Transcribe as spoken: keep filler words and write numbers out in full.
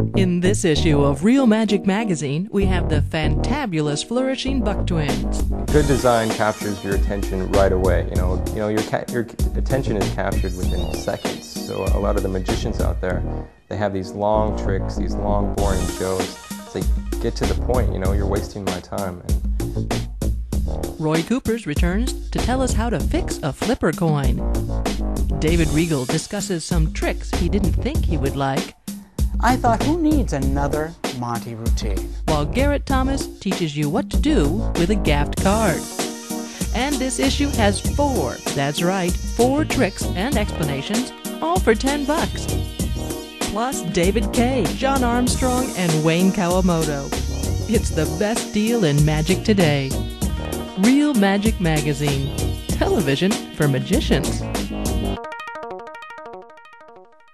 In this issue of Real Magic Magazine, we have the fantabulous Flourishing Buck Twins. Good design captures your attention right away. You know, you know your, ca your attention is captured within seconds. So a lot of the magicians out there, they have these long tricks, these long, boring shows. It's like, get to the point. You know, you're wasting my time. And Roy Coopers returns to tell us how to fix a flipper coin. David Regal discusses some tricks he didn't think he would like. I thought, who needs another Monty routine? While Garrett Thomas teaches you what to do with a gaffed card. And this issue has four, that's right, four tricks and explanations, all for ten bucks. Plus David Kaye, John Armstrong, and Wayne Kawamoto. It's the best deal in magic today. Real Magic Magazine. Television for magicians.